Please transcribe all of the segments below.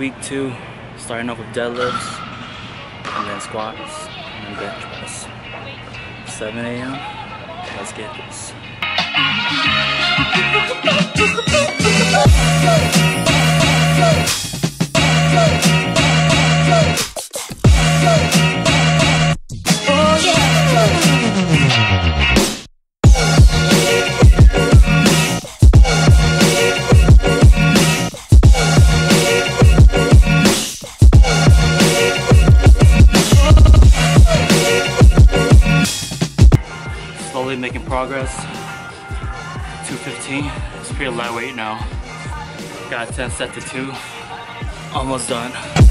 week 2, starting off with deadlifts, and then squats, and then bench press. 7 a.m. Let's get this. Slowly making progress. 215. It's pretty lightweight now. Got 10 set to 2. Almost done.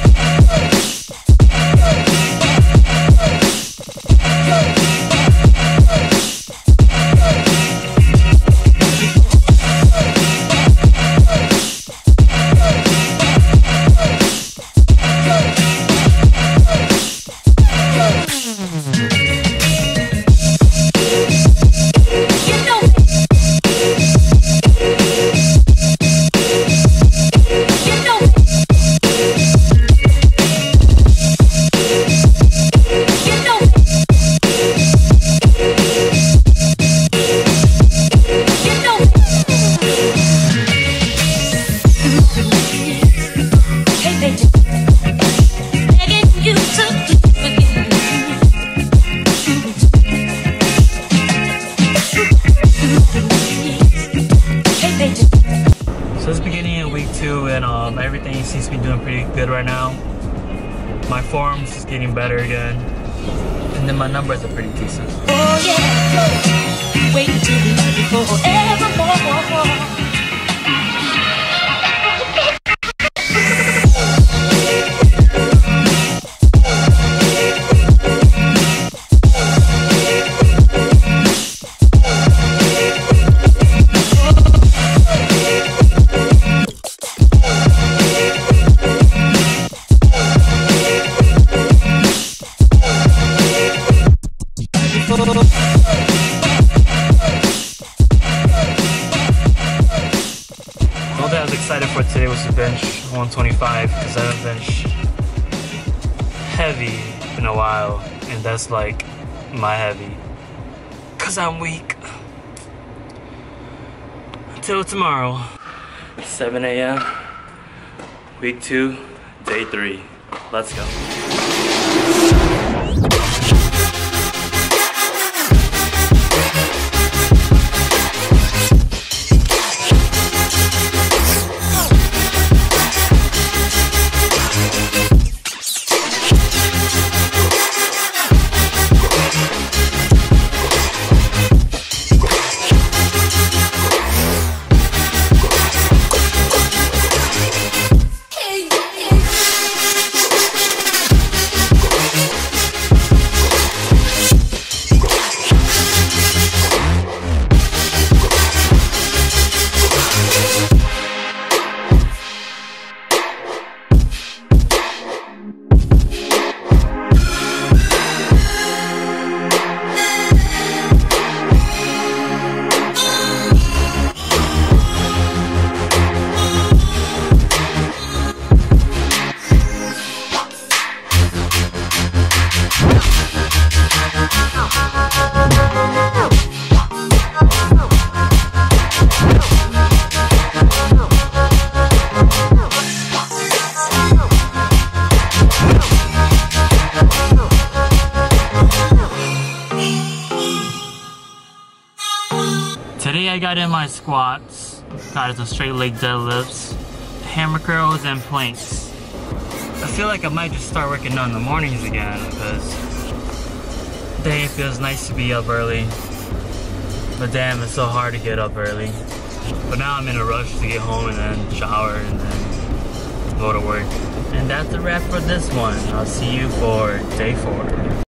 So it's beginning of week 2 and everything seems to be doing pretty good right now. My form's getting better again. And then my numbers are pretty decent. Oh yeah, wait till the night forevermore. All that I was excited for today was to bench 125 because I haven't benched heavy in a while, and that's like my heavy because I'm weak. Until tomorrow, 7 a.m. week 2, day 3. Let's go. Today I got in my squats, got into straight leg deadlifts, hammer curls, and planks. I feel like I might just start working out in the mornings again because dang, it feels nice to be up early. But damn, it's so hard to get up early. But now I'm in a rush to get home and then shower and then go to work. And that's a wrap for this one. I'll see you for day 4.